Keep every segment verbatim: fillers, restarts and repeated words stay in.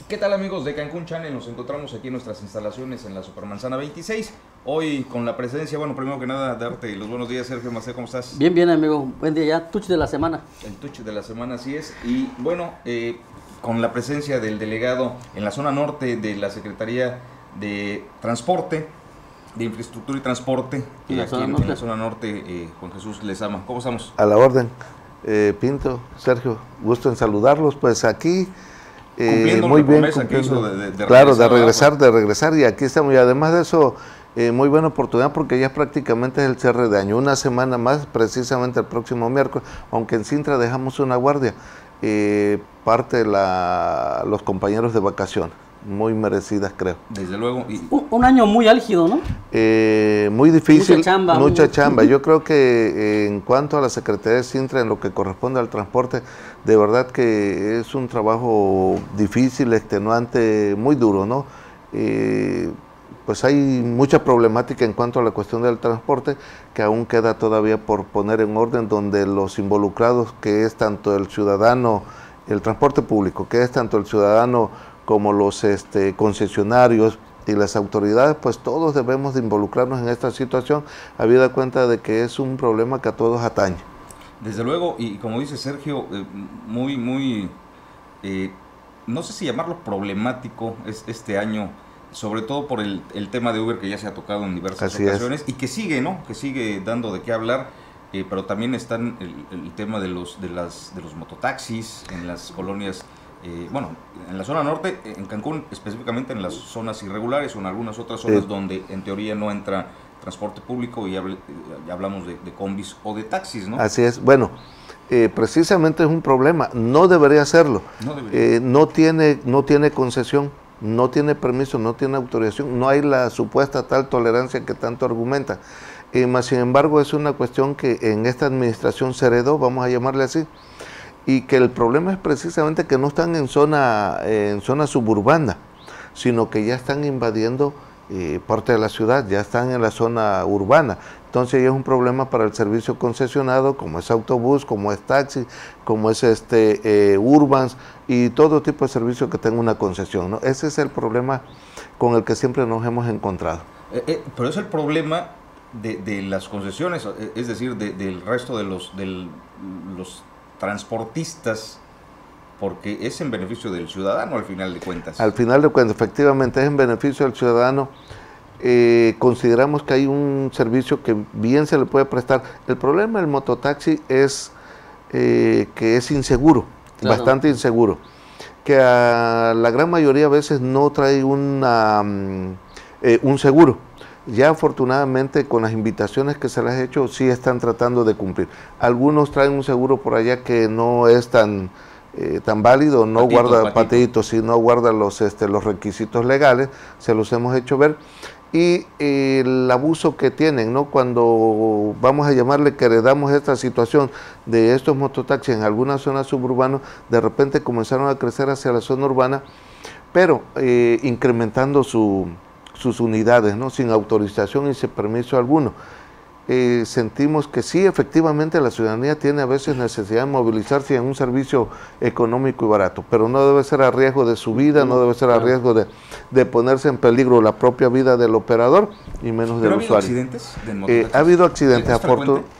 ¿Qué tal, amigos de Cancún Channel? Nos encontramos aquí en nuestras instalaciones en la Supermanzana veintiséis. Hoy con la presencia, bueno, primero que nada, darte los buenos días, Sergio Macé, ¿cómo estás? Bien, bien, amigo. Buen día ya, touch de la semana. El touch de la semana, así es. Y bueno, eh, con la presencia del delegado en la zona norte de la Secretaría de Transporte, de Infraestructura y Transporte, ¿En la aquí zona en, norte? en la zona norte, eh, Juan Jesús Lezama. ¿Cómo estamos? A la orden. Eh, Pinto, Sergio, gusto en saludarlos. Pues aquí, eh, Cumpliendo muy la bien, promesa que cumpliendo, hizo de- de- de claro, de regresar, regresar, ¿verdad? de regresar, y aquí estamos. Y además de eso, eh, muy buena oportunidad porque ya prácticamente es el cierre de año. Una semana más, precisamente el próximo miércoles, aunque en Sintra dejamos una guardia, eh, parte la, los compañeros de vacaciones, muy merecidas, creo. Desde luego. Y, Un, un año muy álgido, ¿no? Eh, muy difícil, Mucha chamba, mucha muy- chamba. Yo creo que eh, en cuanto a la Secretaría de Sintra, en lo que corresponde al transporte, de verdad que es un trabajo difícil, extenuante, muy duro, ¿no? Eh, pues hay mucha problemática en cuanto a la cuestión del transporte, que aún queda todavía por poner en orden, donde los involucrados, que es tanto el ciudadano, el transporte público, que es tanto el ciudadano como los este, concesionarios y las autoridades, pues todos debemos de involucrarnos en esta situación, habida cuenta de que es un problema que a todos atañe. Desde luego, y como dice Sergio, eh, muy, muy, eh, no sé si llamarlo problemático es, este año, sobre todo por el, el tema de Uber que ya se ha tocado en diversas Así es. ocasiones y que sigue, ¿no? Que sigue dando de qué hablar, eh, pero también están el, el tema de los, de, las, de los mototaxis en las colonias, eh, bueno, en la zona norte, en Cancún específicamente en las zonas irregulares o en algunas otras zonas Sí. donde en teoría no entra transporte público y hable- ya hablamos de, de combis o de taxis, ¿no? Así es, bueno, eh, precisamente es un problema, no debería serlo, No debería. Eh, no tiene, no tiene concesión, no tiene permiso, no tiene autorización, no hay la supuesta tal tolerancia que tanto argumenta, eh, más sin embargo es una cuestión que en esta administración se heredó, vamos a llamarle así, y que el problema es precisamente que no están en zona, eh, en zona suburbana, sino que ya están invadiendo eh, parte de la ciudad, ya están en la zona urbana. Entonces ya es un problema para el servicio concesionado, como es autobús, como es taxi, como es este eh, Urbans y todo tipo de servicio que tenga una concesión, ¿no? Ese es el problema con el que siempre nos hemos encontrado. Eh, eh, pero es el problema de, de las concesiones, eh, es decir, de- del resto de los, del- los transportistas, porque es en beneficio del ciudadano al final de cuentas. Al final de cuentas, efectivamente es en beneficio del ciudadano. Eh, consideramos que hay un servicio que bien se le puede prestar. El problema del mototaxi es eh, que es inseguro, Claro. bastante inseguro, que a la gran mayoría a veces no trae una, mm, eh, un seguro. Ya afortunadamente con las invitaciones que se les ha hecho sí están tratando de cumplir. Algunos traen un seguro por allá que no es tan, eh, tan válido, no Patito, guarda patito. patitos, sí, no guarda los, este, los requisitos legales, se los hemos hecho ver. Y eh, el abuso que tienen, ¿no? Cuando vamos a llamarle que heredamos esta situación de estos mototaxis en algunas zonas suburbanas, de repente comenzaron a crecer hacia la zona urbana, pero eh, incrementando su, sus unidades, ¿no? Sin autorización y sin permiso alguno. Eh, sentimos que sí, efectivamente la ciudadanía tiene a veces necesidad de movilizarse en un servicio económico y barato, pero no debe ser a riesgo de su vida, no debe ser a riesgo de, de ponerse en peligro la propia vida del operador y menos ¿Pero del ha habido usuario. accidentes de Eh, mototaxis? ha habido accidentes, ¿Es frecuente? afortun-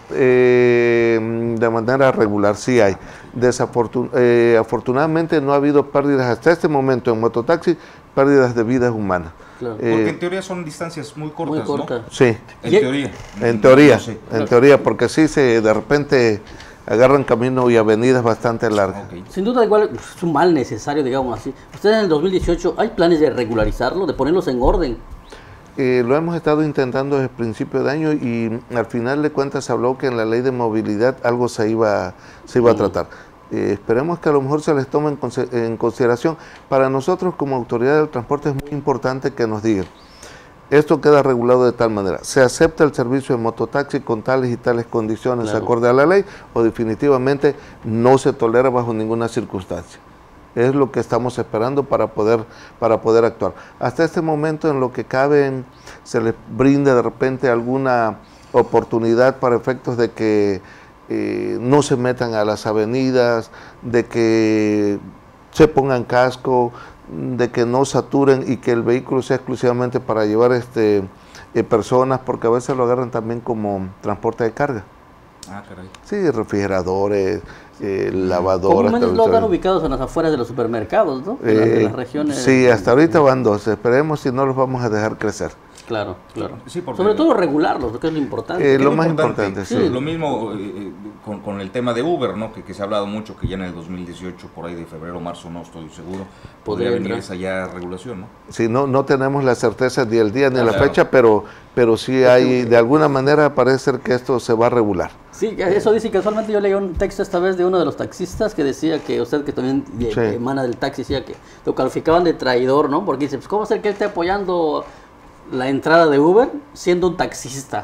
eh, de manera regular, sí hay. Desafortun eh, afortunadamente no ha habido pérdidas hasta este momento en mototaxi, pérdidas de vidas humanas. Claro. Porque Eh, en teoría son distancias muy cortas, Muy corta. ¿no? sí. En Y- teoría. En teoría, No sé. en teoría, porque sí se de repente agarran camino y avenidas bastante largas. Ok. Sin duda, igual es un mal necesario, digamos así. Ustedes en el dos mil dieciocho, ¿hay planes de regularizarlo, de ponerlos en orden? Eh, lo hemos estado intentando desde el principio de año y al final de cuentas se habló que en la ley de movilidad algo se iba, se iba a tratar. Eh, esperemos que a lo mejor se les tome en, conse- en consideración. Para nosotros como autoridad del transporte es muy importante que nos digan, esto queda regulado de tal manera, ¿se acepta el servicio de mototaxi con tales y tales condiciones Claro. acorde a la ley o definitivamente no se tolera bajo ninguna circunstancia? Es lo que estamos esperando para poder, para poder actuar. Hasta este momento, en lo que cabe, se les brinde de repente alguna oportunidad para efectos de que eh, no se metan a las avenidas, de que se pongan casco, de que no saturen y que el vehículo sea exclusivamente para llevar este eh, personas, porque a veces lo agarran también como transporte de carga. Ah, caray. Sí, refrigeradores, eh, lavadoras. Comúnmente los dan ubicados en las afueras de los supermercados, ¿no? De, Eh, las, de las regiones. Sí, hasta ahorita van dos. Esperemos si no los vamos a dejar crecer. Claro, claro. Sí, porque- Sobre todo regularlos, que es lo importante. Eh, Que lo es más importante, sí. Lo mismo eh, con, con el tema de Uber, ¿no? Que, que se ha hablado mucho, que ya en el dos mil dieciocho, por ahí de febrero, marzo, no estoy seguro, podría Podría venir entrar. esa ya regulación, ¿no? Sí, no, no tenemos la certeza ni el día ni la Claro. fecha, pero, pero sí hay, de alguna manera parece ser que esto se va a regular. Sí, eso dice. Casualmente yo leí un texto esta vez de uno de los taxistas que decía que usted, que también eh, Sí. emana del taxi, decía que lo calificaban de traidor, ¿no? Porque dice, pues ¿cómo ser que él esté apoyando la entrada de Uber siendo un taxista?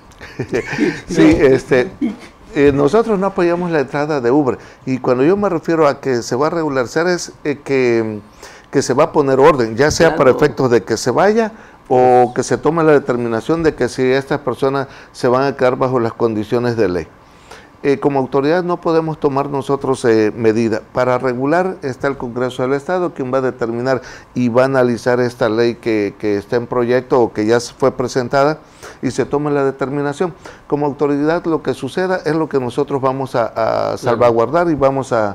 Sí, este, eh, nosotros no apoyamos la entrada de Uber, y cuando yo me refiero a que se va a regularizar es eh, que, que se va a poner orden, ya sea Claro. para efectos de que se vaya o que se tome la determinación de que si estas personas se van a quedar bajo las condiciones de ley. Eh, como autoridad no podemos tomar nosotros eh, medida. Para regular está el Congreso del Estado, quien va a determinar y va a analizar esta ley que, que está en proyecto o que ya fue presentada y se tome la determinación. Como autoridad lo que suceda es lo que nosotros vamos a, a salvaguardar y vamos a,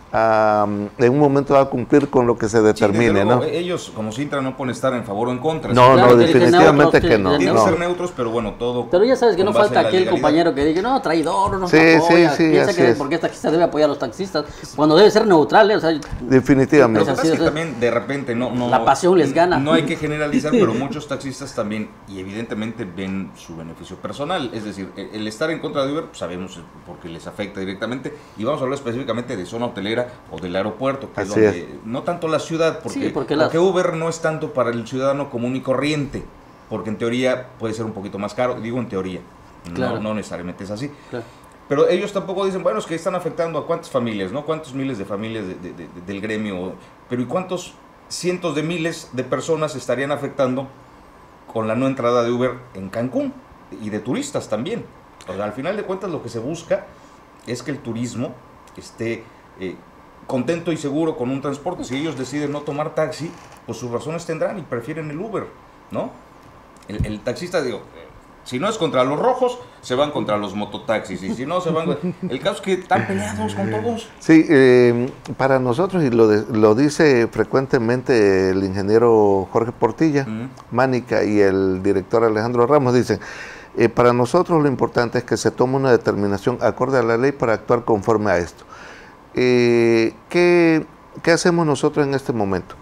a, en un momento a cumplir con lo que se Sí, determine, desde luego, ¿no? Ellos, como Sintra, no pueden estar en favor o en contra. No, Claro, no, tiene que ser definitivamente neutros, que no. Tienen no. que ser neutros, pero bueno, todo. Pero ya sabes que con no base falta en la aquel legalidad. compañero que diga, no, traidor, no Sí, nos apoya. sí, sí, Piensa así que es. porque esta taxista debe apoyar a los taxistas, cuando debe ser neutral, ¿eh? O sea, Lo Definitivamente. que Pues pasa es así que es. también de repente no, no La pasión les gana. No hay que generalizar, pero muchos taxistas también, y evidentemente ven su beneficio personal. Es decir, el, el estar en contra de Uber, pues, sabemos porque les afecta directamente. Y vamos a hablar específicamente de zona hotelera o del aeropuerto, que es Así donde, es. no tanto la ciudad, porque, Sí, porque porque, las- Uber no es tanto para el ciudadano común y corriente, porque en teoría puede ser un poquito más caro. Digo en teoría, no- Claro. no necesariamente es así. claro. Pero ellos tampoco dicen, bueno, es que están afectando a cuántas familias, ¿no? Cuántos miles de familias de- de- de- del gremio, pero ¿y cuántos cientos de miles de personas estarían afectando con la no entrada de Uber en Cancún? Y de turistas también. O sea, al final de cuentas lo que se busca es que el turismo esté eh, contento y seguro con un transporte. Si ellos deciden no tomar taxi, pues sus razones tendrán y prefieren el Uber, ¿no? El, el taxista, digo, si no es contra los rojos, se van contra los mototaxis. Y si no, se van... El caso es que están peleados con todos. Sí, eh, para nosotros, y lo, de- lo dice frecuentemente el ingeniero Jorge Portilla, Mm. Mánica, y el director Alejandro Ramos, dicen, eh, para nosotros lo importante es que se tome una determinación acorde a la ley para actuar conforme a esto. Eh, ¿qué, qué hacemos nosotros en este momento?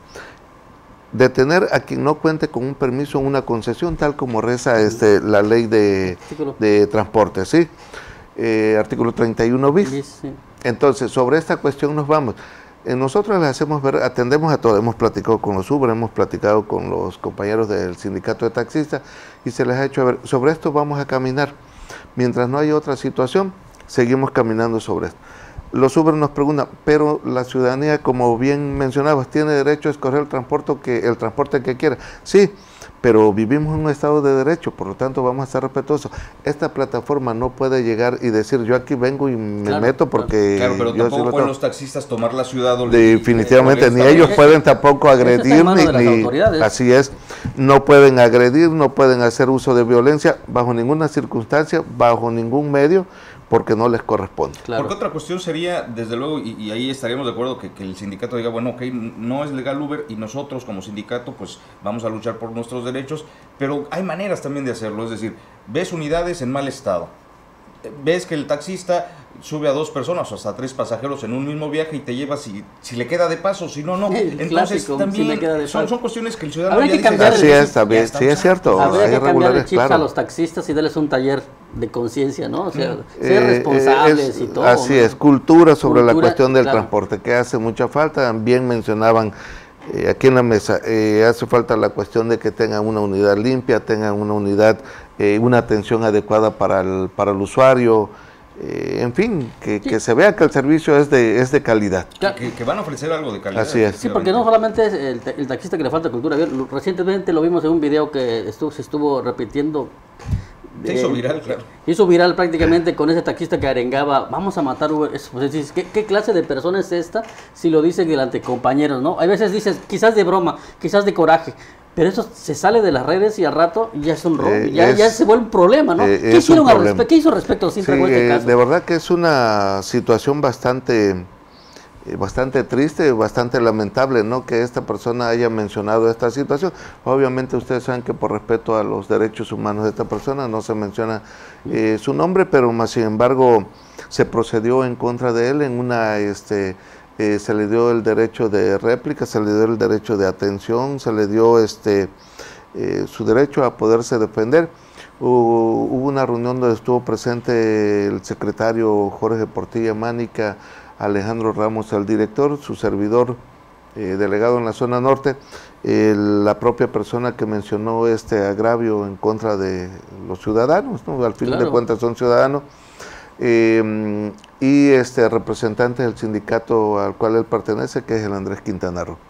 Detener a quien no cuente con un permiso o una concesión, tal como reza este, la ley de, Artículo. de transporte, ¿sí? Eh, artículo treinta y uno bis. Sí, sí. Entonces, sobre esta cuestión nos vamos. Eh, nosotros les hacemos ver, atendemos a todo, hemos platicado con los Uber, hemos platicado con los compañeros del sindicato de taxistas y se les ha hecho ver, sobre esto vamos a caminar. Mientras no haya otra situación, seguimos caminando sobre esto. Los Uber nos preguntan, pero la ciudadanía, como bien mencionabas, tiene derecho a escoger el transporte que, el transporte que quiera. Sí, pero vivimos en un estado de derecho, por lo tanto vamos a ser respetuosos. Esta plataforma no puede llegar y decir, yo aquí vengo y me Claro, meto porque Claro, pero yo sí tampoco lo pueden tengo. los taxistas tomar la ciudad. O Definitivamente, o- ni o- ellos Eso- pueden tampoco eso está en agredir, manos ni, de las ni- autoridades. así es, no pueden agredir, no pueden hacer uso de violencia bajo ninguna circunstancia, bajo ningún medio, porque no les corresponde. Claro. Porque otra cuestión sería, desde luego, y, y ahí estaríamos de acuerdo, que, que el sindicato diga, bueno, ok, no es legal Uber y nosotros como sindicato pues vamos a luchar por nuestros derechos, pero hay maneras también de hacerlo, es decir, ves unidades en mal estado, ves que el taxista sube a dos personas o hasta tres pasajeros en un mismo viaje y te lleva si, si le queda de paso, si no, no. El Entonces clásico, si también me queda de son, paso. son cuestiones que el ciudadano Habría ya que dice, cambiar Así el- es, también, ya sí es estamos cierto. Habría hay que cambiar el regulares, chip a claro. los taxistas y darles un taller de conciencia, ¿no? O sea, Eh, ser responsables es- y todo. Así ¿no? es, cultura sobre la Cultura, cuestión del claro. transporte, que hace mucha falta. Bien mencionaban eh, aquí en la mesa, eh, hace falta la cuestión de que tengan una unidad limpia, tengan una unidad, eh, una atención adecuada para el, para el usuario, eh, en fin, que, Sí. que se vea que el servicio es de, es de calidad. Claro. que, que van a ofrecer algo de calidad. Así es. Sí, porque no solamente es el, ta- el taxista que le falta cultura. Lo- Recientemente lo vimos en un video que estuvo, se estuvo repitiendo Se hizo viral, claro. Hizo viral prácticamente con ese taxista que arengaba, vamos a matar Uber. Pues dices, ¿qué, ¿qué clase de persona es esta si lo dicen delante de compañeros, no? Hay veces dices, quizás de broma, quizás de coraje, pero eso se sale de las redes y al rato ya es un robo, eh, ya, es, ya se vuelve un problema, ¿no? Eh, ¿Qué, hicieron al respe ¿Qué hizo respecto a Sintra sí, este eh, caso? De verdad que es una situación bastante... bastante triste, bastante lamentable, ¿no?, que esta persona haya mencionado esta situación. Obviamente ustedes saben que por respeto a los derechos humanos de esta persona no se menciona eh, su nombre, pero más sin embargo se procedió en contra de él en una, este, eh, se le dio el derecho de réplica, se le dio el derecho de atención, se le dio este eh, su derecho a poderse defender. Uh, hubo una reunión donde estuvo presente el secretario Jorge Portilla Mánica, Alejandro Ramos, el director, su servidor, eh, delegado en la zona norte, eh, la propia persona que mencionó este agravio en contra de los ciudadanos, ¿no? Al fin claro. de cuentas son ciudadanos, eh, y este representante del sindicato al cual él pertenece, que es el Andrés Quintana Roo.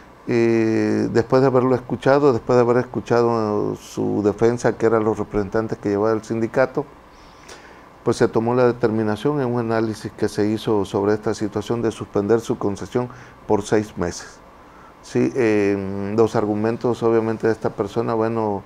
Eh, después de haberlo escuchado, después de haber escuchado su defensa, que eran los representantes que llevaba el sindicato, pues se tomó la determinación en un análisis que se hizo sobre esta situación de suspender su concesión por seis meses. Sí, eh, los argumentos obviamente de esta persona, bueno,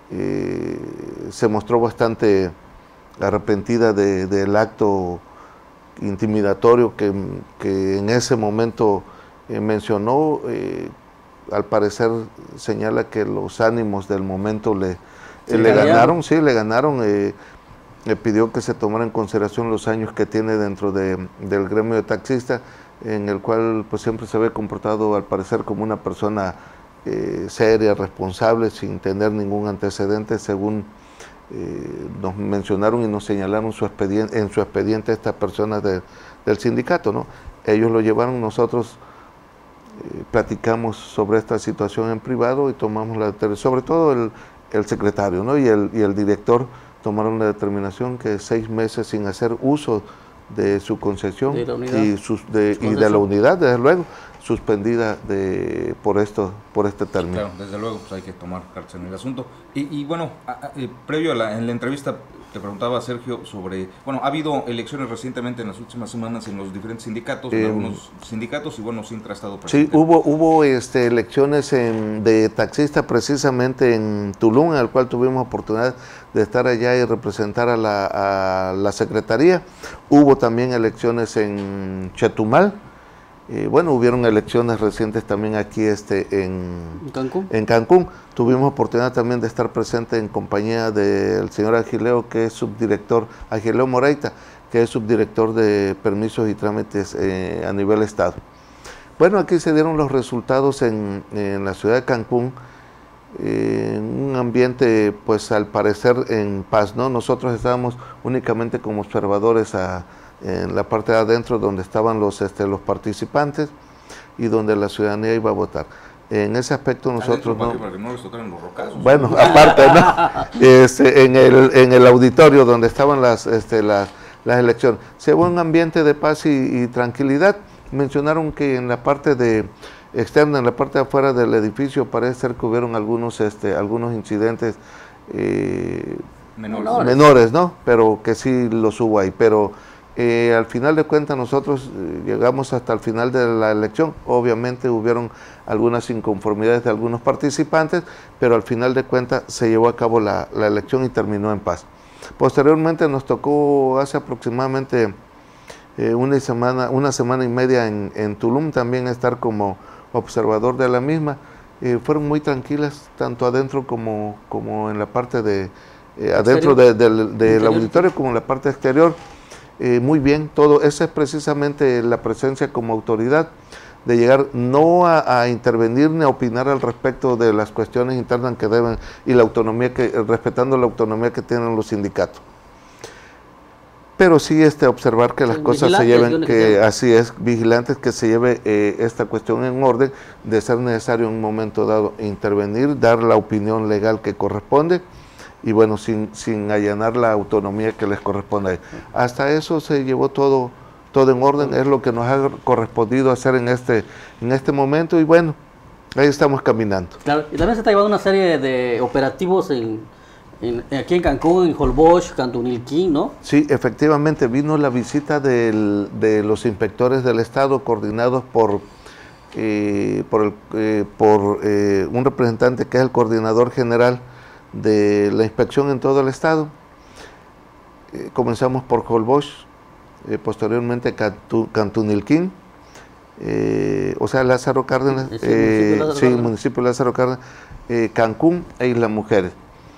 eh, se mostró bastante arrepentida de, del acto intimidatorio que, que en ese momento eh, mencionó. Eh, al parecer señala que los ánimos del momento le, sí, eh, le ganaron, sí, le ganaron. Eh, le pidió que se tomara en consideración los años que tiene dentro de, del gremio de taxistas, en el cual pues siempre se ve comportado al parecer como una persona eh, seria, responsable, sin tener ningún antecedente, según eh, nos mencionaron y nos señalaron su expediente, en su expediente estas personas de, del sindicato, ¿no? Ellos lo llevaron, nosotros eh, platicamos sobre esta situación en privado y tomamos la determinación, sobre todo el, el secretario, ¿no?, y el, y el director, tomaron la determinación que seis meses sin hacer uso de su concesión de y, sus, de, y de la unidad, desde luego, suspendida de, por esto por este término. Claro, desde luego pues hay que tomar cartas en el asunto. Y, y bueno, a, a, eh, previo a la, en la entrevista te preguntaba, Sergio, sobre, bueno, ha habido elecciones recientemente en las últimas semanas en los diferentes sindicatos, en eh, algunos sindicatos, y bueno, Sintra ha estado presente. Sí, hubo, hubo este, elecciones en, de taxista precisamente en Tulum, en el cual tuvimos oportunidad de estar allá y representar a la, a la Secretaría. Hubo también elecciones en Chetumal. Eh, bueno, hubieron elecciones recientes también aquí este, en, ¿Cancún? en Cancún. Tuvimos oportunidad también de estar presente en compañía del señor Agileo, que es subdirector, Agileo Moreita, que es subdirector de permisos y trámites eh, a nivel estado. Bueno, aquí se dieron los resultados en, en la ciudad de Cancún, eh, en un ambiente, pues al parecer en paz, ¿no? Nosotros estábamos únicamente como observadores a en la parte de adentro donde estaban los, este, los participantes y donde la ciudadanía iba a votar. En ese aspecto nosotros no... Para que no les tocaran los rocazos. Bueno, aparte, ¿no? Este, en, el, en el auditorio donde estaban las, este, las, las elecciones. Se ve un ambiente de paz y, y tranquilidad. Mencionaron que en la parte de externa, en la parte de afuera del edificio, parece ser que hubieron algunos, este, algunos incidentes eh, menores. menores, ¿no? Pero que sí los hubo ahí. Pero Eh, al final de cuentas nosotros eh, llegamos hasta el final de la elección. Obviamente hubieron algunas inconformidades de algunos participantes, pero al final de cuentas se llevó a cabo la, la elección y terminó en paz. Posteriormente nos tocó hace aproximadamente eh, una, semana, una semana y media en, en Tulum también estar como observador de la misma. Eh, fueron muy tranquilas, tanto adentro como, como en la parte de, eh, adentro de, de, de, del auditorio como en la parte exterior. Eh, muy bien, todo, esa es precisamente la presencia como autoridad, de llegar no a, a intervenir ni a opinar al respecto de las cuestiones internas que deben, y la autonomía, que respetando la autonomía que tienen los sindicatos. Pero sí este, observar que las sí, cosas se lleven, que así es, vigilantes, que se lleve eh, esta cuestión en orden, de ser necesario en un momento dado intervenir, dar la opinión legal que corresponde, y bueno, sin, sin allanar la autonomía que les corresponde. Hasta eso se llevó todo, todo en orden, es lo que nos ha correspondido hacer en este, en este momento, y bueno, ahí estamos caminando. Claro, y también se está llevando una serie de operativos en, En, aquí en Cancún, en Holbox, Cantunilquín, ¿no? Sí, efectivamente, vino la visita del, de los inspectores del Estado coordinados por, eh, por, el, eh, por eh, un representante que es el coordinador general de la inspección en todo el Estado. Eh, comenzamos por Holbox, eh, posteriormente Cantu, Cantunilquín, eh, o sea, Lázaro Cárdenas, Sí, eh, municipio Lázaro sí, Cárdenas. municipio Lázaro Cárdenas, eh, Cancún e Isla Mujeres.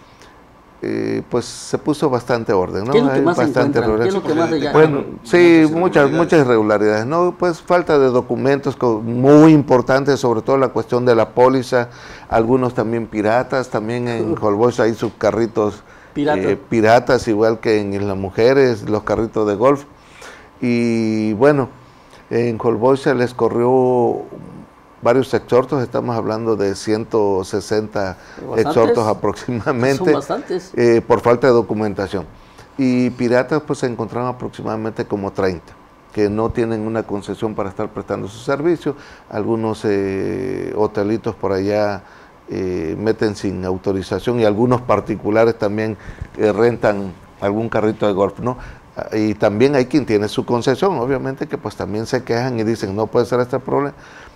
Eh, pues se puso bastante orden, ¿no? ¿Qué es lo que Hay más se bastante encuentran? ¿Qué es lo que más irregularidades. allá? Bueno, sí, muchas, muchas irregularidades, ¿no? Pues falta de documentos muy importantes, sobre todo la cuestión de la póliza, algunos también piratas, también en Holbox hay sus carritos Pirata. eh, piratas, igual que en las mujeres, los carritos de golf. Y bueno, en Holbox se les corrió varios exhortos, estamos hablando de ciento sesenta Bastantes. exhortos aproximadamente. Son bastantes. Eh, por falta de documentación. Y piratas pues se encontraron aproximadamente como treinta, que no tienen una concesión para estar prestando su servicio. Algunos eh, hotelitos por allá eh, meten sin autorización y algunos particulares también eh, rentan algún carrito de golf, ¿no? Y también hay quien tiene su concesión, obviamente que pues también se quejan y dicen no puede ser este problema.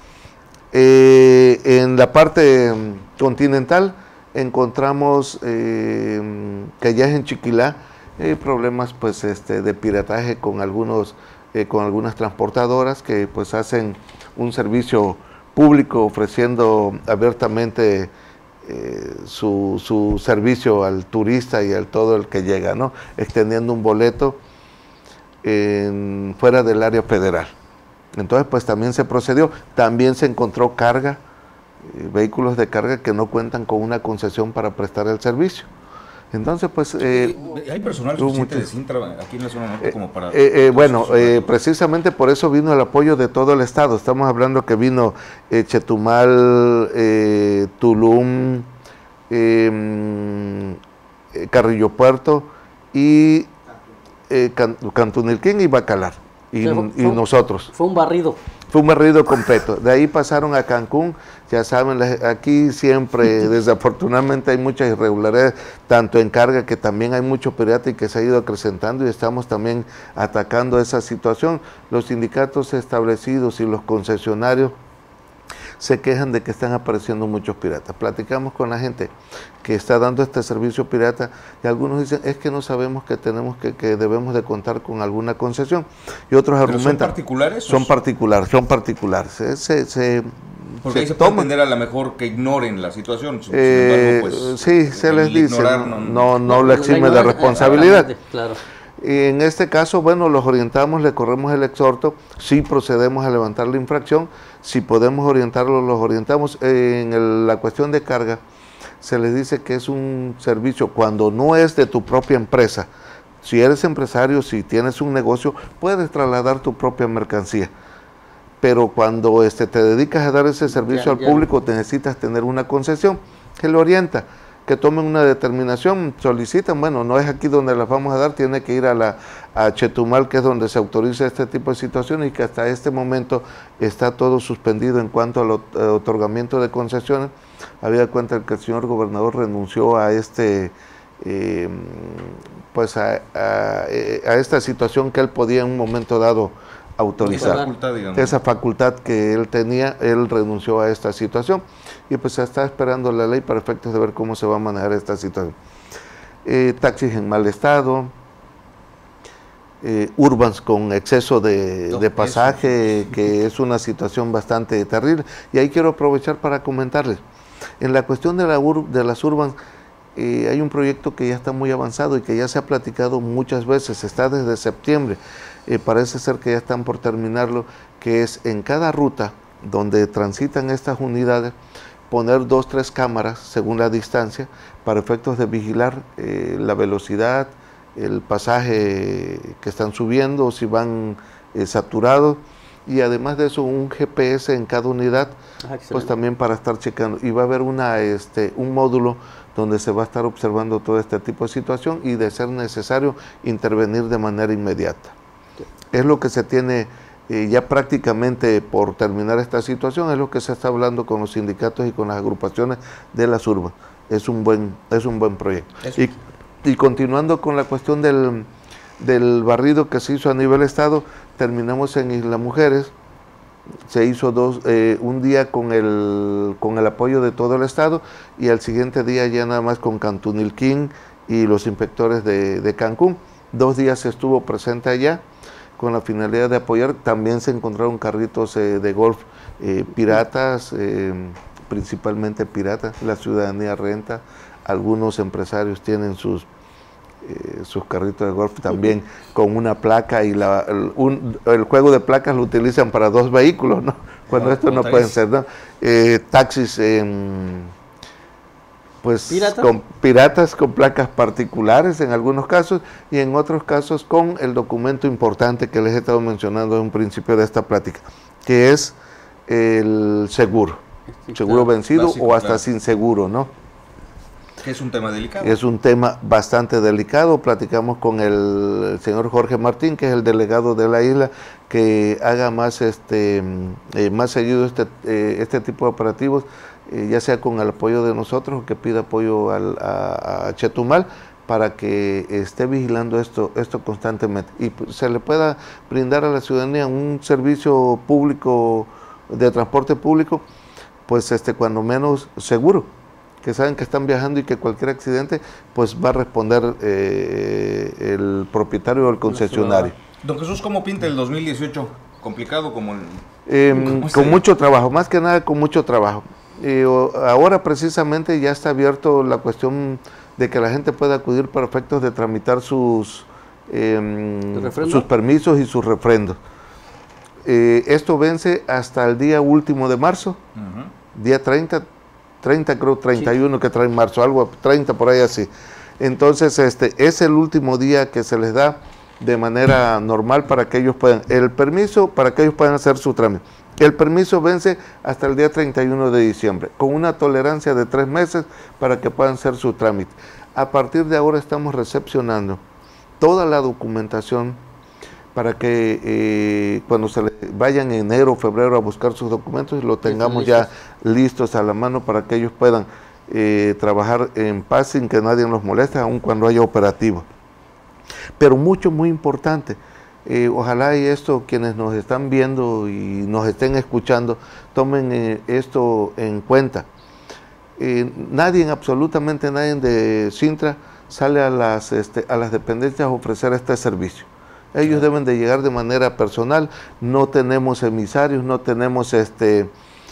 Eh, en la parte continental encontramos eh, que ya es en Chiquilá eh, problemas pues este de pirataje con algunos eh, con algunas transportadoras que pues hacen un servicio público ofreciendo abiertamente eh, su, su servicio al turista y al todo el que llega, ¿no? Extendiendo un boleto en, fuera del área federal. Entonces, pues también se procedió. También se encontró carga, eh, vehículos de carga que no cuentan con una concesión para prestar el servicio. Entonces, pues... Eh, ¿Hay personal suficiente de Cintra aquí en la zona norte como para...? Eh, eh, bueno, eh, precisamente por eso vino el apoyo de todo el Estado. Estamos hablando que vino eh, Chetumal, eh, Tulum, eh, Carrillo Puerto y eh, Can, Cantunilquín y Bacalar. Y, fue, y nosotros. Fue un barrido. Fue un barrido completo. De ahí pasaron a Cancún. Ya saben, aquí siempre, desafortunadamente, hay muchas irregularidades, tanto en carga, que también hay mucho pirata y que se ha ido acrecentando y estamos también atacando esa situación. Los sindicatos establecidos y los concesionarios se quejan de que están apareciendo muchos piratas. Platicamos con la gente que está dando este servicio pirata y algunos dicen es que no sabemos que tenemos que, que debemos de contar con alguna concesión y otros ¿Pero argumentan. ¿Son particulares? Son particulares, son particulares. Se, se, se, Porque se ahí se puede toman. entender a lo mejor que ignoren la situación. Sin Eh, embargo, pues, sí, se les dice, ignorar no, no, no, no le exime de responsabilidad. Claro. Y en este caso, bueno, los orientamos, le corremos el exhorto, si procedemos a levantar la infracción, si podemos orientarlos, los orientamos. En el, la cuestión de carga, se les dice que es un servicio cuando no es de tu propia empresa. Si eres empresario, si tienes un negocio, puedes trasladar tu propia mercancía. Pero cuando este, te dedicas a dar ese servicio Ya, al ya. público, te necesitas tener una concesión que lo orienta, que tomen una determinación, solicitan, bueno, no es aquí donde las vamos a dar, tiene que ir a la a Chetumal, que es donde se autoriza este tipo de situaciones y que hasta este momento está todo suspendido en cuanto al ot- eh, otorgamiento de concesiones. Había cuenta que el señor gobernador renunció a este eh, pues a, a, a esta situación que él podía en un momento dado autorizar. Esa facultad, digamos. Esa facultad que él tenía, él renunció a esta situación y pues se está esperando la ley para efectos de ver cómo se va a manejar esta situación. Eh, taxis en mal estado, eh, urbans con exceso de, No, de pasaje, eso. que es una situación bastante terrible. Y ahí quiero aprovechar para comentarles. En la cuestión de, la ur, de las urbans, eh, hay un proyecto que ya está muy avanzado y que ya se ha platicado muchas veces, está desde septiembre. Eh, parece ser que ya están por terminarlo, que es en cada ruta donde transitan estas unidades, poner dos, tres cámaras según la distancia para efectos de vigilar eh, la velocidad, el pasaje que están subiendo, si van eh, saturados, y además de eso un G P S en cada unidad, Ah, pues también para estar checando. Y va a haber una, este, un módulo donde se va a estar observando todo este tipo de situación y de ser necesario intervenir de manera inmediata. Es lo que se tiene eh, ya prácticamente por terminar esta situación, es lo que se está hablando con los sindicatos y con las agrupaciones de las urbas. es un buen, es un buen proyecto. Y, y continuando con la cuestión del, del barrido que se hizo a nivel estado, terminamos en Isla Mujeres. Se hizo dos, eh, un día con el, con el apoyo de todo el estado y al siguiente día ya nada más con Cantunilquín y los inspectores de, de Cancún. Dos días estuvo presente allá con la finalidad de apoyar. También se encontraron carritos eh, de golf eh, piratas, eh, principalmente piratas. La ciudadanía renta, algunos empresarios tienen sus Eh, sus carritos de golf también con una placa y la, el, un, el juego de placas lo utilizan para dos vehículos, ¿no? Cuando no, esto no pueden ser, ¿no? Eh, taxis eh, pues ¿Pirata? con piratas con placas particulares en algunos casos y en otros casos con el documento importante que les he estado mencionando en un principio de esta plática, que es el seguro, sí, seguro claro, vencido básico, o hasta claro. sin seguro, ¿no? Es un tema delicado. Es un tema bastante delicado. Platicamos con el, el señor Jorge Martín, que es el delegado de la isla, que haga más este eh, más seguido este, eh, este tipo de operativos, eh, ya sea con el apoyo de nosotros o que pida apoyo al, a, a Chetumal para que esté vigilando esto, esto constantemente y se le pueda brindar a la ciudadanía un servicio público de transporte público, pues este cuando menos seguro, que saben que están viajando y que cualquier accidente pues va a responder eh, el propietario o el concesionario. Don Jesús, ¿cómo pinta el dos mil dieciocho? ¿Complicado como el...? Eh, con mucho trabajo, más que nada con mucho trabajo. Eh, ahora precisamente ya está abierto la cuestión de que la gente pueda acudir para efectos de tramitar sus, eh, sus permisos y sus refrendos. Eh, esto vence hasta el día último de marzo, uh-huh. día treinta, treinta creo, treinta y uno sí. Que trae marzo, algo treinta por ahí así. Entonces este es el último día que se les da de manera normal para que ellos puedan, el permiso para que ellos puedan hacer su trámite. El permiso vence hasta el día treinta y uno de diciembre, con una tolerancia de tres meses para que puedan hacer su trámite. A partir de ahora estamos recepcionando toda la documentación para que eh, cuando se le vayan en enero o febrero a buscar sus documentos, lo tengamos ya listos a la mano para que ellos puedan eh, trabajar en paz sin que nadie los moleste, aun cuando haya operativo. Pero mucho, muy importante, eh, ojalá y esto quienes nos están viendo y nos estén escuchando, tomen eh, esto en cuenta. Eh, nadie, absolutamente nadie de Cintra sale a las, este, a las dependencias a ofrecer este servicio. Ellos deben de llegar de manera personal, no tenemos emisarios, no tenemos este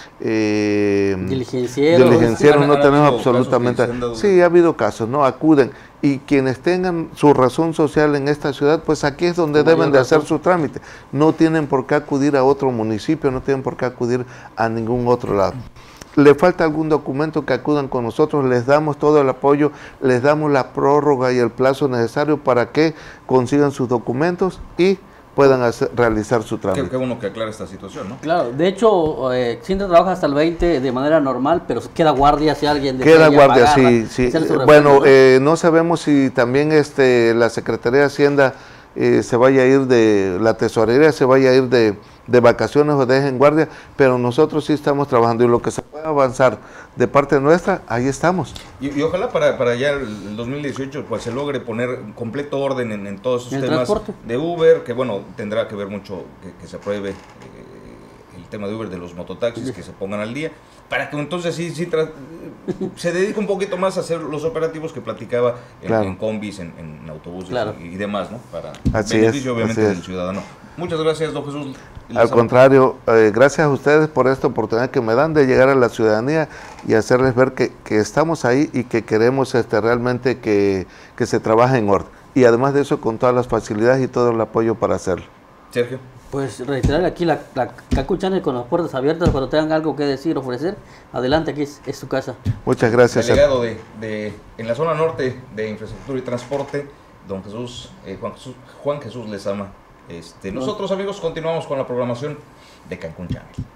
eh, diligencieros, diligencieros sí, no tenemos absolutamente. Sí, ha habido casos, ¿no? Acuden. Y quienes tengan su razón social en esta ciudad, pues aquí es donde deben de hacer su trámite. No tienen por qué acudir a otro municipio, no tienen por qué acudir a ningún otro lado. Le falta algún documento, que acudan con nosotros, les damos todo el apoyo, les damos la prórroga y el plazo necesario para que consigan sus documentos y puedan hacer, realizar su trámite. Qué, qué bueno que aclara esta situación, ¿no? Claro, de hecho, eh, Cintra trabaja hasta el veinte de manera normal, pero queda guardia si alguien queda guardia, pagarla, sí, sí. Bueno, ¿no? Eh, no sabemos si también este la Secretaría de Hacienda eh, se vaya a ir de, la tesorería se vaya a ir de, de vacaciones o dejen guardia, pero nosotros sí estamos trabajando y lo que se pueda avanzar de parte nuestra, ahí estamos. Y, y ojalá para, para ya el dos mil dieciocho pues se logre poner completo orden en, en todos esos temas transporte de Uber, que bueno, tendrá que ver mucho que, que se apruebe eh, el tema de Uber, de los mototaxis, sí. que se pongan al día, para que entonces sí, sí se dedique un poquito más a hacer los operativos que platicaba en, claro. en combis, en, en autobuses claro. y, y demás, ¿no? Para así beneficio es, obviamente así del es. ciudadano. Muchas gracias, don Jesús. Al contrario, eh, gracias a ustedes por esta oportunidad que me dan de llegar a la ciudadanía y hacerles ver que, que estamos ahí y que queremos este, realmente que, que se trabaje en orden. Y además de eso, con todas las facilidades y todo el apoyo para hacerlo. Sergio. Pues reiterar aquí la, la Cancún Channel con las puertas abiertas cuando tengan algo que decir, ofrecer. Adelante, aquí es, es su casa. Muchas gracias. Delegado de, de, en la zona norte de Infraestructura y Transporte, don Jesús, eh, Juan Jesús, Juan Jesús Lezama. Este, nosotros, amigos, continuamos con la programación de Cancún Channel.